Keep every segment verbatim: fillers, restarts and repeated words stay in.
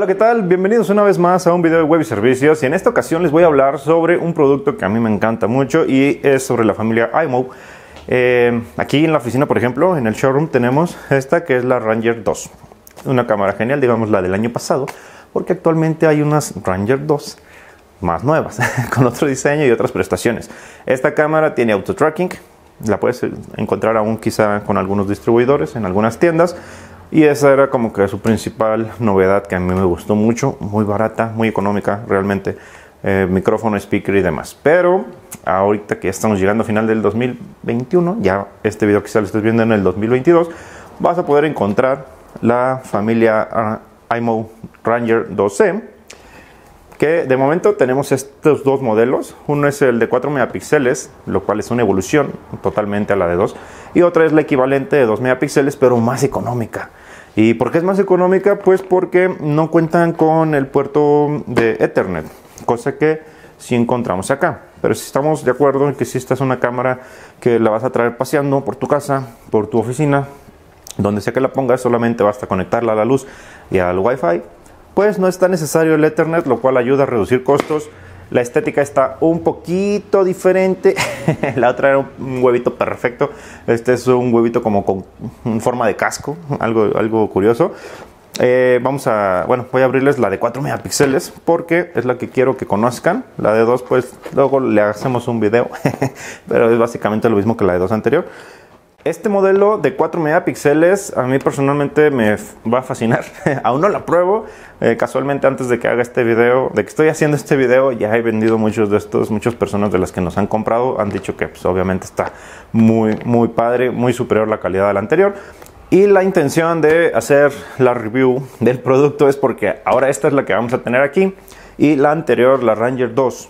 Hola, ¿qué tal? Bienvenidos una vez más a un video de web y servicios, y en esta ocasión les voy a hablar sobre un producto que a mí me encanta mucho y es sobre la familia iMow. Eh, aquí en la oficina, por ejemplo, en el showroom tenemos esta que es la Ranger dos, una cámara genial, digamos la del año pasado, porque actualmente hay unas Ranger dos más nuevas con otro diseño y otras prestaciones. Esta cámara tiene auto tracking, la puedes encontrar aún quizá con algunos distribuidores en algunas tiendas. Y esa era como que su principal novedad, que a mí me gustó mucho, muy barata, muy económica realmente, eh, micrófono, speaker y demás. Pero ahorita que ya estamos llegando a final del dos mil veintiuno, ya este video quizá lo estés viendo en el dos mil veintidós, vas a poder encontrar la familia uh, iMow Ranger dos C, que de momento tenemos estos dos modelos. Uno es el de cuatro megapíxeles, lo cual es una evolución totalmente a la de dos, y otra es la equivalente de dos megapíxeles, pero más económica. ¿Y por qué es más económica? Pues porque no cuentan con el puerto de Ethernet, cosa que sí encontramos acá. Pero si estamos de acuerdo en que si esta es una cámara que la vas a traer paseando por tu casa, por tu oficina, donde sea que la pongas, solamente basta conectarla a la luz y al Wi-Fi, pues no está necesario el Ethernet, lo cual ayuda a reducir costos. La estética está un poquito diferente. La otra era un huevito perfecto. Este es un huevito como con forma de casco, algo, algo curioso. Eh, vamos a, bueno, voy a abrirles la de cuatro megapíxeles porque es la que quiero que conozcan. La de dos, pues luego le hacemos un video, pero es básicamente lo mismo que la de dos anterior. Este modelo de cuatro megapíxeles a mí personalmente me va a fascinar. Aún no la pruebo. Eh, casualmente antes de que haga este video, de que estoy haciendo este video, ya he vendido muchos de estos. Muchas personas de las que nos han comprado han dicho que pues, obviamente está muy, muy padre, muy superior a la calidad del anterior. Y la intención de hacer la review del producto es porque ahora esta es la que vamos a tener aquí. Y la anterior, la Ranger dos,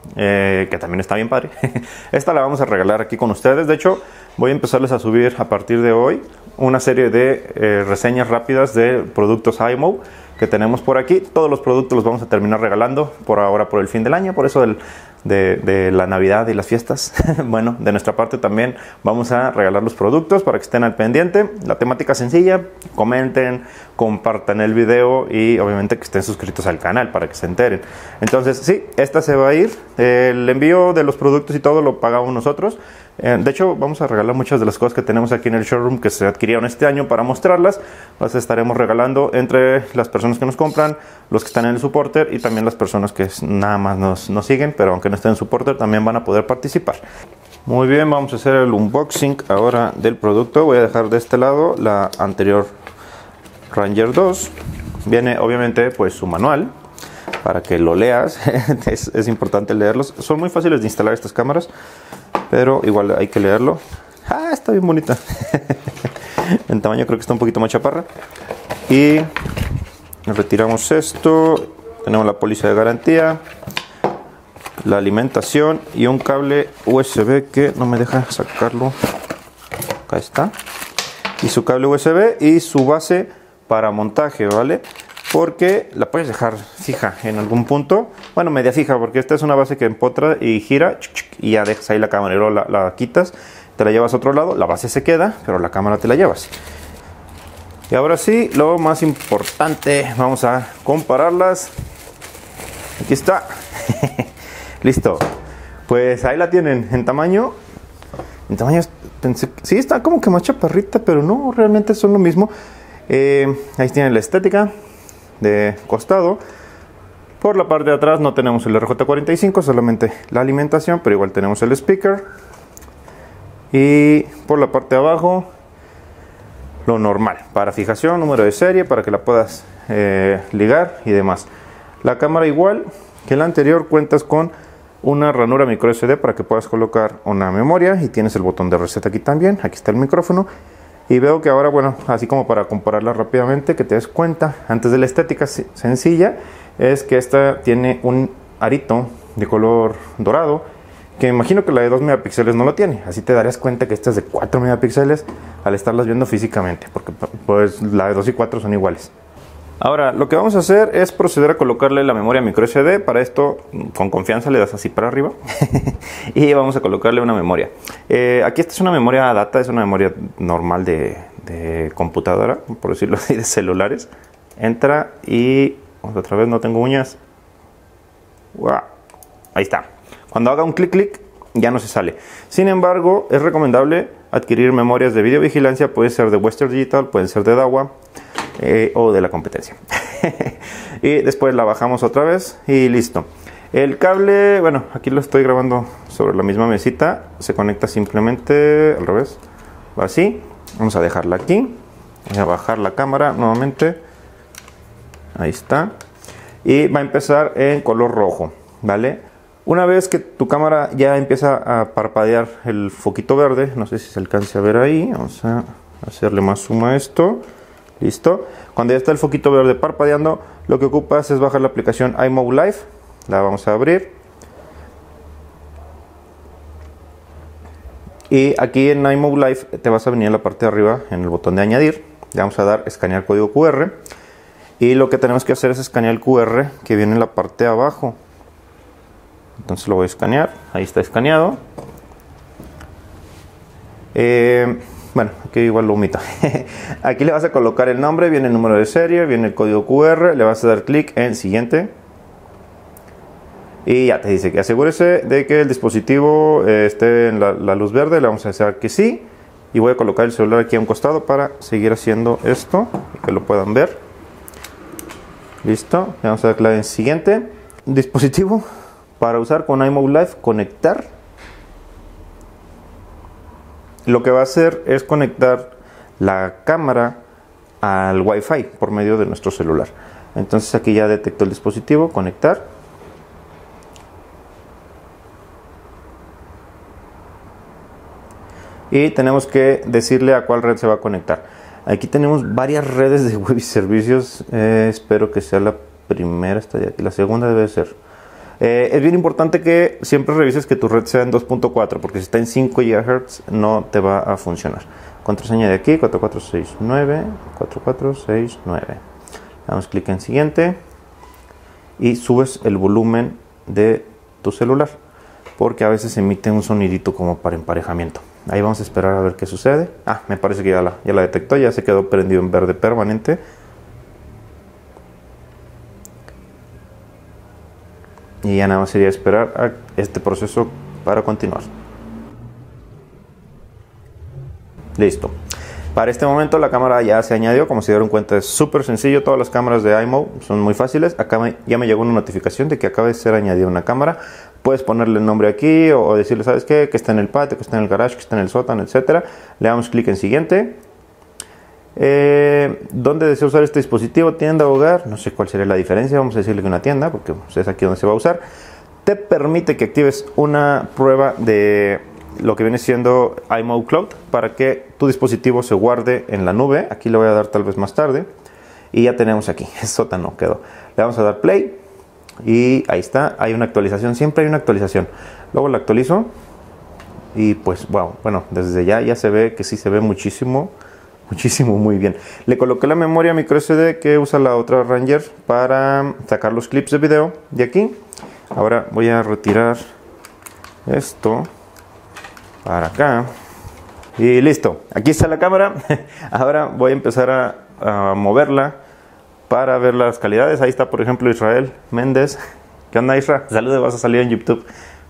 Eh, que también está bien padre. Esta la vamos a regalar aquí con ustedes. De hecho, voy a empezarles a subir a partir de hoy una serie de eh, reseñas rápidas de productos iMow que tenemos por aquí. Todos los productos los vamos a terminar regalando por ahora, por el fin del año, por eso del, de, de la Navidad y las fiestas. Bueno, de nuestra parte también vamos a regalar los productos para que estén al pendiente. La temática sencilla: comenten, compartan el video y obviamente que estén suscritos al canal para que se enteren. Entonces sí, esta se va a ir. El envío de los productos y todo lo pagamos nosotros. Eh, de hecho, vamos a regalar muchas de las cosas que tenemos aquí en el showroom que se adquirieron este año para mostrarlas. Las estaremos regalando entre las personas que nos compran, los que están en el supporter y también las personas que nada más nos, nos siguen, pero aunque no estén en supporter también van a poder participar. Muy bien, vamos a hacer el unboxing ahora del producto. Voy a dejar de este lado la anterior Ranger dos. Viene obviamente pues su manual para que lo leas. es, es importante leerlos. Son muy fáciles de instalar estas cámaras, pero igual hay que leerlo. Ah, está bien bonita. En tamaño creo que está un poquito más chaparra. Y retiramos esto. Tenemos la póliza de garantía, la alimentación y un cable U S B que no me deja sacarlo. Acá está. Y su cable U S B y su base para montaje, ¿vale? Porque la puedes dejar fija en algún punto. Bueno, media fija, porque esta es una base que empotra y gira y ya dejas ahí la cámara y luego la, la quitas, te la llevas a otro lado, la base se queda, pero la cámara te la llevas. Y ahora sí, lo más importante, vamos a compararlas. Aquí está. Listo. Pues ahí la tienen en tamaño. En tamaño, pensé, sí, está como que más chaparrita, pero no, realmente son lo mismo. Eh, ahí tienen la estética de costado. Por la parte de atrás no tenemos el R J cuarenta y cinco, solamente la alimentación, pero igual tenemos el speaker. Y por la parte de abajo lo normal, para fijación, número de serie, para que la puedas eh, ligar y demás. La cámara, igual que la anterior, cuentas con una ranura micro S D para que puedas colocar una memoria, y tienes el botón de reset aquí también. Aquí está el micrófono. Y veo que ahora, bueno, así como para compararla rápidamente, que te des cuenta, antes de la estética sencilla, es que esta tiene un arito de color dorado, que imagino que la de dos megapíxeles no lo tiene. Así te darías cuenta que esta es de cuatro megapíxeles al estarlas viendo físicamente, porque pues la de dos y cuatro son iguales. Ahora, lo que vamos a hacer es proceder a colocarle la memoria micro S D. Para esto, con confianza le das así para arriba y vamos a colocarle una memoria. Eh, aquí esta es una memoria data, es una memoria normal de, de computadora, por decirlo así, de celulares. Entra y Vamos otra vez, no tengo uñas. ¡Wow! Ahí está. Cuando haga un clic clic ya no se sale. Sin embargo, es recomendable adquirir memorias de videovigilancia. Puede ser de Western Digital, pueden ser de Dahua eh, o de la competencia. Y después la bajamos otra vez y listo. El cable, bueno, aquí lo estoy grabando sobre la misma mesita. Se conecta simplemente al revés. Va así. Vamos a dejarla aquí. Voy a bajar la cámara nuevamente. Ahí está. Y va a empezar en color rojo, ¿vale? Una vez que tu cámara ya empieza a parpadear el foquito verde, no sé si se alcance a ver ahí, vamos a hacerle más zoom a esto. Listo. Cuando ya está el foquito verde parpadeando, lo que ocupas es bajar la aplicación iMovie Live. La vamos a abrir. Y aquí en iMovie Live te vas a venir a la parte de arriba en el botón de añadir. Le vamos a dar escanear código Q R. Y lo que tenemos que hacer es escanear el Q R que viene en la parte de abajo. Entonces lo voy a escanear. Ahí está escaneado. Eh, bueno, aquí igual lo omito. Aquí le vas a colocar el nombre, viene el número de serie, viene el código Q R. Le vas a dar clic en siguiente. Y ya te dice que asegúrese de que el dispositivo eh, esté en la, la luz verde. Le vamos a decir que sí. Y voy a colocar el celular aquí a un costado para seguir haciendo esto y que lo puedan ver. Listo. Le vamos a dar clave en siguiente. Dispositivo para usar con iMovie Live, conectar. Lo que va a hacer es conectar la cámara al Wi-Fi por medio de nuestro celular. Entonces aquí ya detectó el dispositivo, conectar. Y tenemos que decirle a cuál red se va a conectar. Aquí tenemos varias redes de web y servicios. Eh, espero que sea la primera, esta de aquí. La segunda debe ser. Eh, es bien importante que siempre revises que tu red sea en dos punto cuatro, porque si está en cinco gigahertz no te va a funcionar. Contraseña de aquí, cuatro cuatro seis nueve, cuatro cuatro seis nueve. Damos clic en siguiente y subes el volumen de tu celular, porque a veces emite un sonidito como para emparejamiento. Ahí vamos a esperar a ver qué sucede. Ah, me parece que ya la, ya la detectó, ya se quedó prendido en verde permanente. Y ya nada más sería esperar a este proceso para continuar. Listo. Para este momento la cámara ya se añadió. Como se dieron cuenta, es súper sencillo. Todas las cámaras de iMovie son muy fáciles. Acá me, ya me llegó una notificación de que acaba de ser añadida una cámara. Puedes ponerle el nombre aquí o, o decirle, ¿sabes qué? Que está en el patio, que está en el garage, que está en el sótano, etcétera. Le damos clic en siguiente. Eh, ¿Dónde desea usar este dispositivo? Tienda, hogar. No sé cuál sería la diferencia. Vamos a decirle que una tienda, porque pues, es aquí donde se va a usar. Te permite que actives una prueba de lo que viene siendo iMovie Cloud para que tu dispositivo se guarde en la nube. Aquí le voy a dar tal vez más tarde. Y ya tenemos aquí, el sótano quedó. Le vamos a dar play. Y ahí está, hay una actualización. Siempre hay una actualización. Luego la actualizo. Y pues, wow, bueno, desde ya ya se ve que sí se ve muchísimo. Muchísimo, muy bien. Le coloqué la memoria micro S D que usa la otra Ranger para sacar los clips de video de aquí. Ahora voy a retirar esto para acá. Y listo. Aquí está la cámara. Ahora voy a empezar a, a moverla para ver las calidades. Ahí está, por ejemplo, Israel Méndez. ¿Qué onda, Isra? Saludos, vas a salir en YouTube.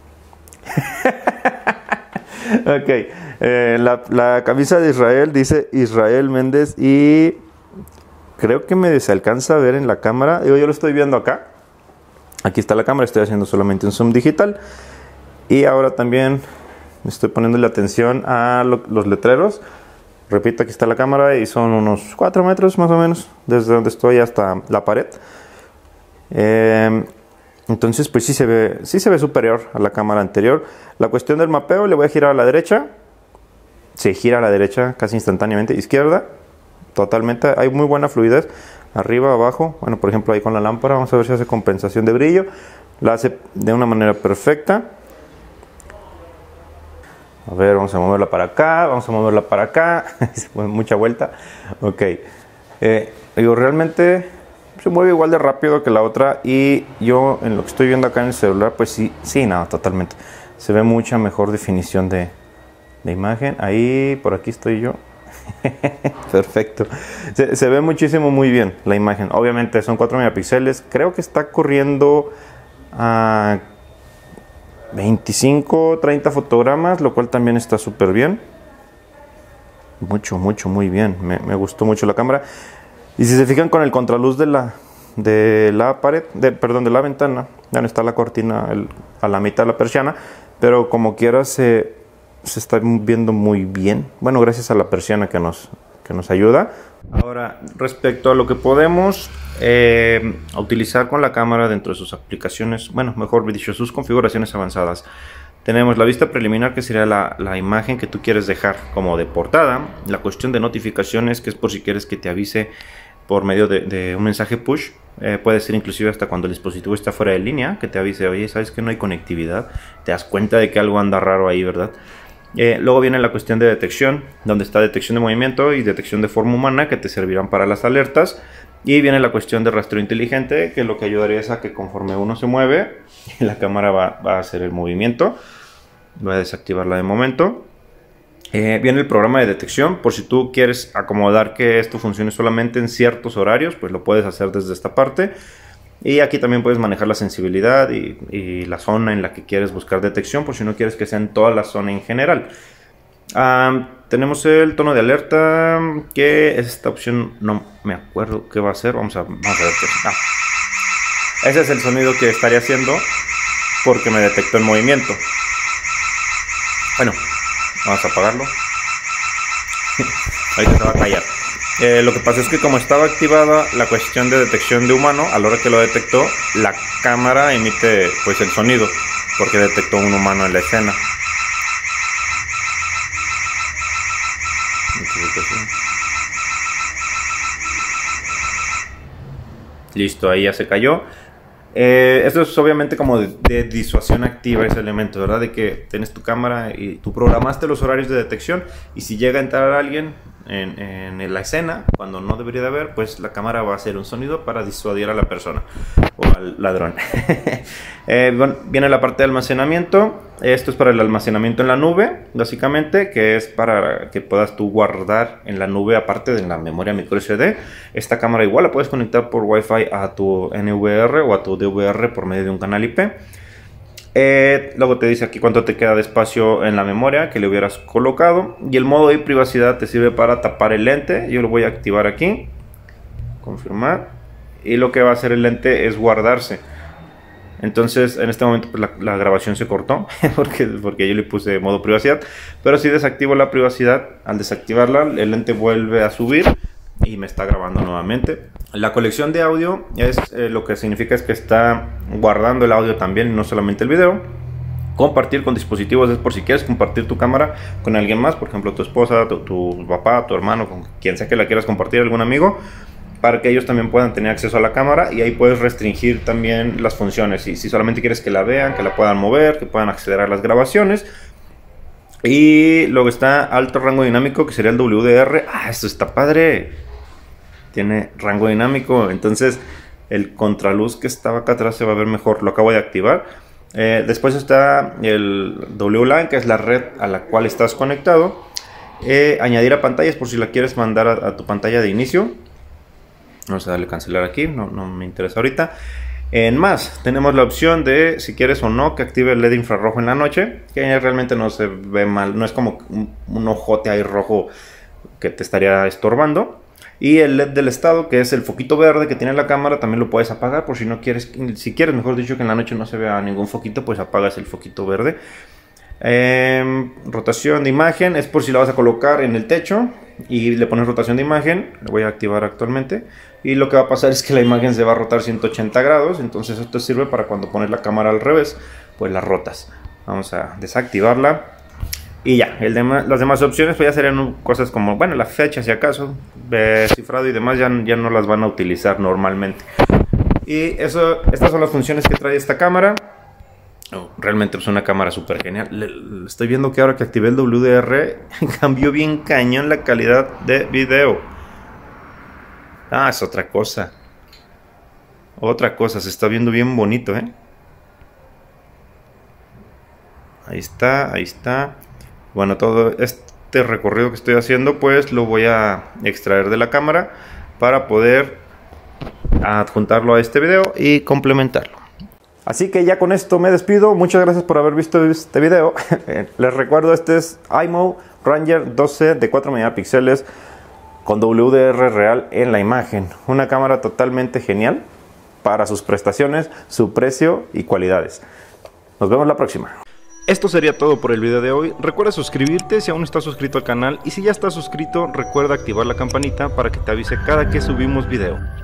Ok. Eh, la, la camisa de Israel dice Israel Méndez y creo que me se alcanza a ver en la cámara. Digo, yo lo estoy viendo acá. Aquí está la cámara, estoy haciendo solamente un zoom digital. Y ahora también estoy poniéndole atención a lo, los letreros. Repito, aquí está la cámara y son unos cuatro metros más o menos desde donde estoy hasta la pared. Eh, entonces pues sí se ve, sí se ve superior a la cámara anterior. La cuestión del mapeo, le voy a girar a la derecha. Se gira a la derecha casi instantáneamente. Izquierda, totalmente. Hay muy buena fluidez. Arriba, abajo. Bueno, por ejemplo, ahí con la lámpara. Vamos a ver si hace compensación de brillo. La hace de una manera perfecta. A ver, vamos a moverla para acá. Vamos a moverla para acá. Mucha vuelta. Ok. Eh, digo, realmente se mueve igual de rápido que la otra. Y yo, en lo que estoy viendo acá en el celular, pues sí, sí, no, totalmente. Se ve mucha mejor definición de... de imagen. Ahí, por aquí estoy yo. Perfecto. Se, se ve muchísimo muy bien la imagen. Obviamente son cuatro megapíxeles. Creo que está corriendo a veinticinco, treinta fotogramas, lo cual también está súper bien. Mucho, mucho, muy bien. Me, me gustó mucho la cámara. Y si se fijan con el contraluz de la, de la pared, de, perdón, de la ventana, ya no está la cortina el, a la mitad de la persiana, pero como quiera se, se está viendo muy bien. Bueno, gracias a la persiana que nos, que nos ayuda. Ahora, respecto a lo que podemos eh, utilizar con la cámara dentro de sus aplicaciones, bueno, mejor dicho, sus configuraciones avanzadas. Tenemos la vista preliminar, que sería la, la imagen que tú quieres dejar como de portada. La cuestión de notificaciones, que es por si quieres que te avise por medio de, de un mensaje push. Eh, puede ser inclusive hasta cuando el dispositivo está fuera de línea, que te avise, oye, ¿sabes que no hay conectividad? Te das cuenta de que algo anda raro ahí, ¿verdad? Eh, luego viene la cuestión de detección, donde está detección de movimiento y detección de forma humana, que te servirán para las alertas. Y viene la cuestión de rastreo inteligente, que lo que ayudaría es a que conforme uno se mueve, la cámara va, va a hacer el movimiento. Voy a desactivarla de momento. Eh, viene el programa de detección, por si tú quieres acomodar que esto funcione solamente en ciertos horarios, pues lo puedes hacer desde esta parte. Y aquí también puedes manejar la sensibilidad y, y la zona en la que quieres buscar detección, por si no quieres que sea en toda la zona en general. Um, tenemos el tono de alerta, que esta opción no me acuerdo qué va a hacer. Vamos a, vamos a ver qué es. Ah. Ese es el sonido que estaría haciendo porque me detectó el movimiento. Bueno, vamos a apagarlo. Ahorita se va a callar. Eh, lo que pasa es que como estaba activada la cuestión de detección de humano, a la hora que lo detectó, la cámara emite pues el sonido, porque detectó un humano en la escena. Listo, ahí ya se cayó. Eh, esto es obviamente como de, de disuasión activa, ese elemento, ¿verdad? De que tienes tu cámara y tú programaste los horarios de detección, y si llega a entrar alguien en, en la escena cuando no debería de haber, pues la cámara va a hacer un sonido para disuadir a la persona o al ladrón. eh, bueno, viene la parte de almacenamiento. Esto es para el almacenamiento en la nube, básicamente, que es para que puedas tú guardar en la nube, aparte de la memoria micro S D. Esta cámara igual la puedes conectar por Wi-Fi a tu N V R o a tu D V R por medio de un canal I P. Eh, luego te dice aquí cuánto te queda de espacio en la memoria que le hubieras colocado. Y el modo de privacidad te sirve para tapar el lente. Yo lo voy a activar aquí. Confirmar. Y lo que va a hacer el lente es guardarse. Entonces en este momento pues, la, la grabación se cortó porque, porque yo le puse modo privacidad. Pero si desactivo la privacidad, al desactivarla el lente vuelve a subir y me está grabando nuevamente. La colección de audio es eh, lo que significa es que está guardando el audio también, no solamente el video. Compartir con dispositivos es por si quieres compartir tu cámara con alguien más, por ejemplo tu esposa, tu, tu papá, tu hermano, con quien sea que la quieras compartir, algún amigo, para que ellos también puedan tener acceso a la cámara. Y ahí puedes restringir también las funciones, y si solamente quieres que la vean, que la puedan mover, que puedan acceder a las grabaciones. Y luego está alto rango dinámico, que sería el W D R. Ah, esto está padre. Tiene rango dinámico, entonces el contraluz que estaba acá atrás se va a ver mejor. Lo acabo de activar. Eh, después está el W LAN, que es la red a la cual estás conectado. Eh, añadir a pantallas, por si la quieres mandar a, a tu pantalla de inicio. Vamos a darle cancelar aquí, no, no me interesa ahorita. En más, tenemos la opción de si quieres o no que active el L E D infrarrojo en la noche, que realmente no se ve mal, no es como un, un ojote ahí rojo que te estaría estorbando. Y el L E D del estado, que es el foquito verde que tiene la cámara, también lo puedes apagar por si no quieres, si quieres, mejor dicho, que en la noche no se vea ningún foquito, pues apagas el foquito verde. Eh, rotación de imagen es por si la vas a colocar en el techo y le pones rotación de imagen. Lo voy a activar actualmente. Y lo que va a pasar es que la imagen se va a rotar ciento ochenta grados. Entonces esto sirve para cuando pones la cámara al revés, pues la rotas. Vamos a desactivarla. Y ya, el demás, las demás opciones pues ya serían cosas como, bueno, la fecha si acaso, eh, cifrado y demás ya, ya no las van a utilizar normalmente. Y eso, estas son las funciones que trae esta cámara. Oh, realmente es una cámara súper genial. Le, le estoy viendo que ahora que activé el W D R cambió bien cañón la calidad de video. Ah, es otra cosa. Otra cosa, se está viendo bien bonito, ¿eh? Ahí está, ahí está. Bueno, todo es, este recorrido que estoy haciendo, pues lo voy a extraer de la cámara para poder adjuntarlo a este video y complementarlo. Así que ya con esto me despido. Muchas gracias por haber visto este video. Les recuerdo, este es iMow Ranger doce de cuatro megapíxeles con W D R real en la imagen. Una cámara totalmente genial para sus prestaciones, su precio y cualidades. Nos vemos la próxima. Esto sería todo por el video de hoy. Recuerda suscribirte si aún no estás suscrito al canal, y si ya estás suscrito, recuerda activar la campanita para que te avise cada que subimos video.